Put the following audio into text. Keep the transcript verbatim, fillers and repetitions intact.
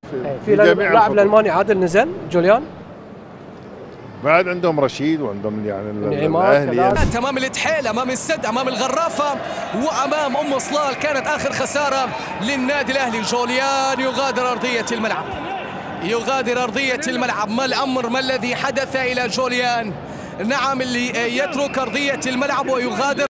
في, في لاعب الالماني عادل نزل جوليان، بعد عندهم رشيد وعندهم يعني الاهلي امام الاتحيل، امام السد، امام الغرافه، وامام ام صلال. كانت اخر خساره للنادي الاهلي. جوليان يغادر ارضيه الملعب، يغادر ارضيه الملعب. ما الامر، ما الذي حدث الى جوليان؟ نعم، اللي يترك ارضيه الملعب ويغادر.